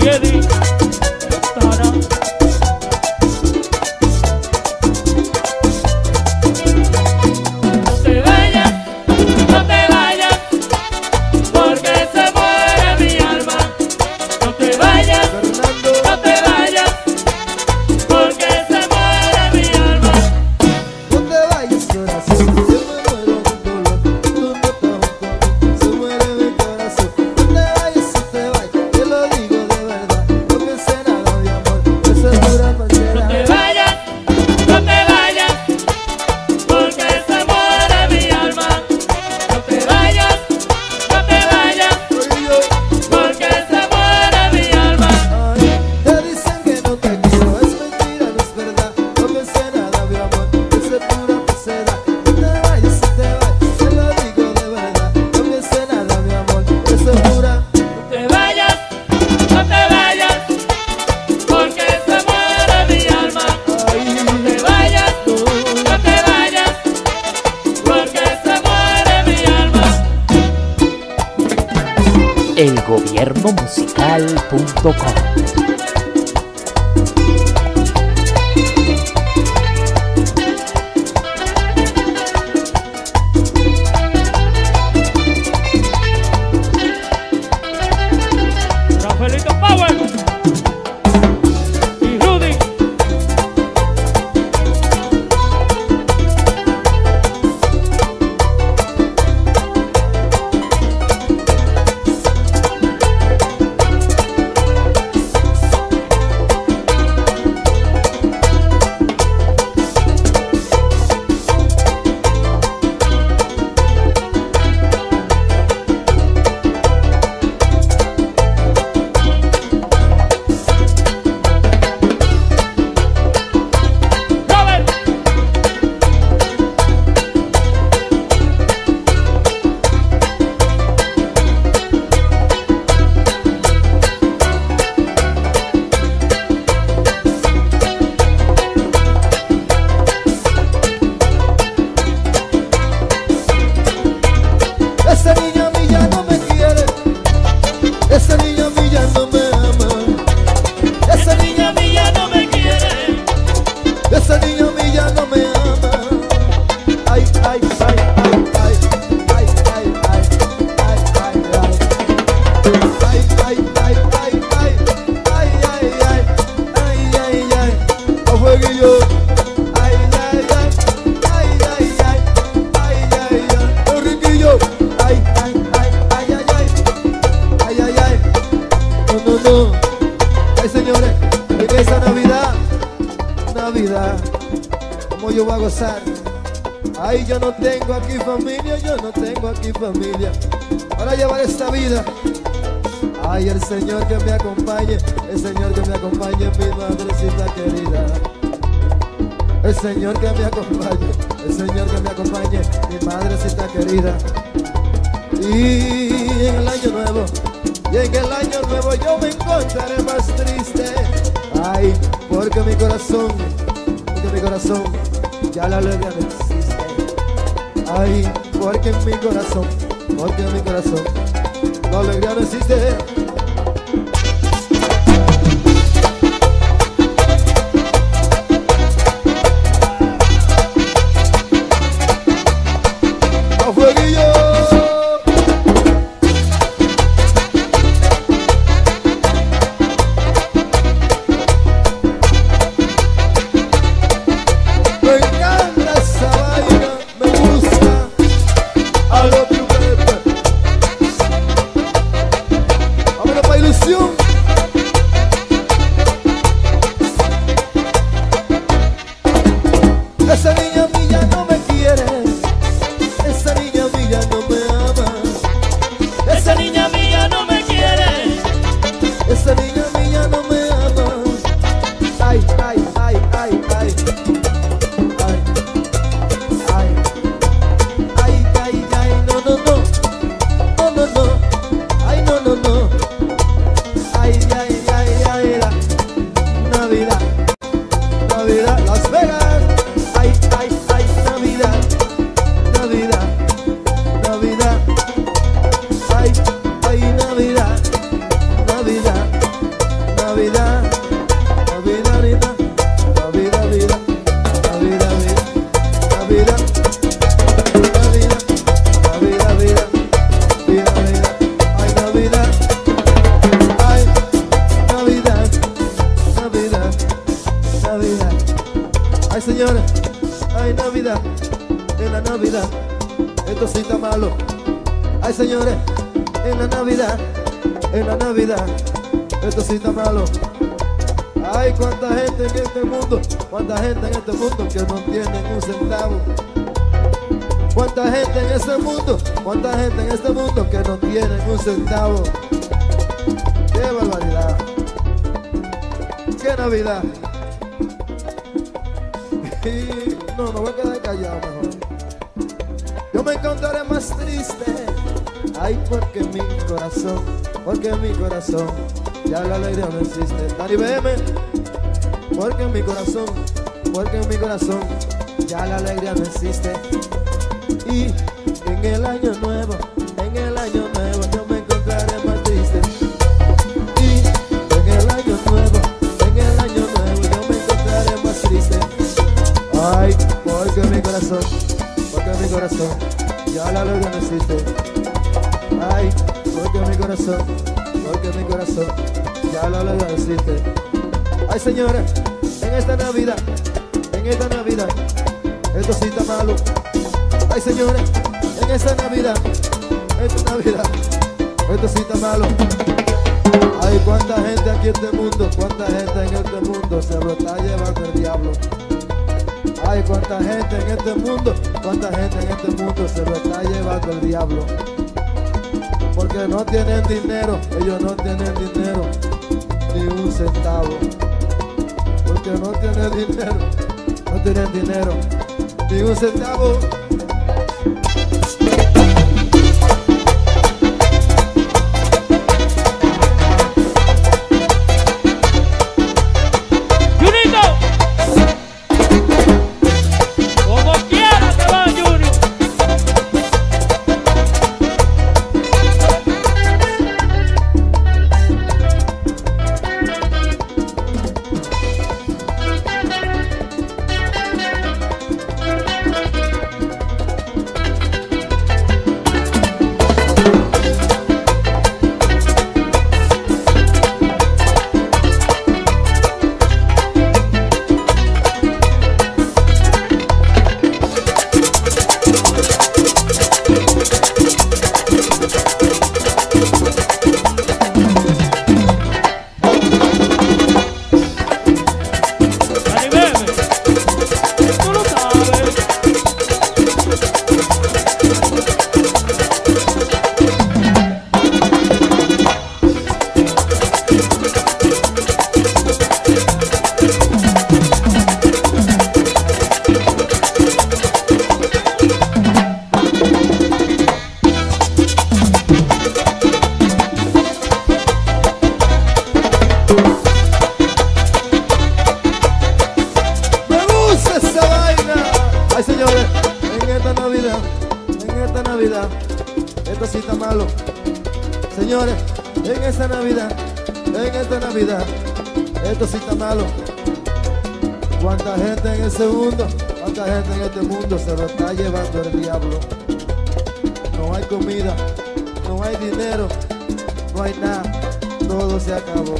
Eddie, Tara. No te vayas, no te vayas, porque se muere mi alma. No te vayas, Fernando, no te vayas, porque se muere mi alma. no te vayas, corazón, yo me muero de dolor. Tú no estás junto a mí, se muere mi corazón. No te vayas, no te vayas, te lo digo de verdad. No pensé nada de amor, eso es pura No falsedad. te vayas, no te vayas, porque se muere mi alma. No te vayas, no te vayas, Soy yo. porque se muere mi alma. Ay, te dicen que no te quiero, es mentira, no es verdad. No pensé nada de amor, eso es pura falsedad. No te vayas, no te vayas, te lo digo de verdad. No pensé nada de amor, eso es pura. No te vayas, no te vayas, porque se muere mi alma. Ay, No te vayas, no te vayas, porque se muere mi alma. elgobiernomusical.com. Rafaelito Power y Rudy. Robert. ese niño a mí ya no me quiere, ese niño a mí ya no me ama, ese niño a mí ya no me quiere, ese niño a mí ya no me ama. Ay, ay, ay, ay, ay, ay, ay, ay, ay, ay, ay. Ay, ay, ay, ay, ay, ay, ay, ay, ay, ay, ay. A fueguillo. Ay, ay, ay, ay, ay, ay, ay, ay, ay. Enriquillo. Ay, ay, ay, ay, ay, ay, ay, ay, ay. No, no, no. Ay, señores, en esta Navidad, ¿cómo yo voy a gozar? Ay, yo no tengo aquí familia, yo no tengo aquí familia para llevar esta vida. Ay, el Señor que me acompañe, el Señor que me acompañe, mi madrecita querida. El Señor que me acompañe, el Señor que me acompañe, mi madrecita querida. Y en el año nuevo, y en el año nuevo yo me encontraré más triste. Ay, porque mi corazón ya la alegría no existe. Ay, porque en mi corazón la alegría no existe. ¡A fueguillo! Me encanta esa vaina, me gusta a lo que Navidad, esto sí está malo. Ay, señores, en la Navidad, esto sí está malo. Ay, cuánta gente en este mundo, cuánta gente en este mundo que no tienen un centavo. Cuánta gente en este mundo, cuánta gente en este mundo que no tienen un centavo. ¡Qué barbaridad! ¡Qué Navidad! Y no, me voy a quedar callado mejor. Yo me encontraré más triste. Ay, porque mi corazón ya la alegría no existe. Dani BM, porque en mi corazón ya la alegría no existe. Y en el año nuevo yo me encontraré más triste. Y en el año nuevo yo me encontraré más triste. Ay, porque mi corazón ya la alegría no existe. Ay, porque mi corazón ya la alegría no existe. Ay, señores, en esta Navidad, esto sí está malo. Ay, señores, en esta Navidad, esto sí está malo. Ay, cuánta gente aquí en este mundo se lo está llevando el diablo. Ay, cuánta gente en este mundo se lo está llevando el diablo. Porque no tienen dinero, ellos no tienen dinero, ni un centavo. Porque no tienen dinero, ni un centavo. Esto sí está malo. Señores, en esta Navidad, esto sí está malo. Cuánta gente en este mundo se lo está llevando el diablo. No hay comida, no hay dinero, no hay nada, todo se acabó.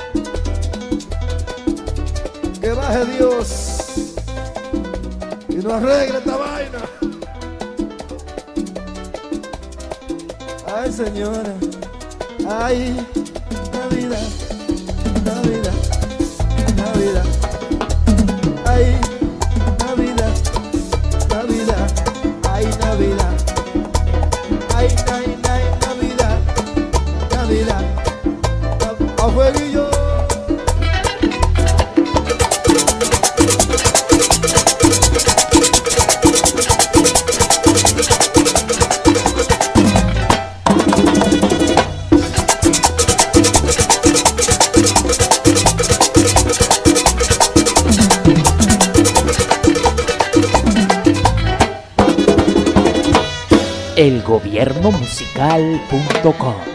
Que baje Dios y no arregle esta vaina. Ay, señora, ay, Navidad, Navidad, Navidad, ay, Navidad, Navidad, ay, Navidad, ay, Navidad, Navidad, a fueguillo. elgobiernomusical.com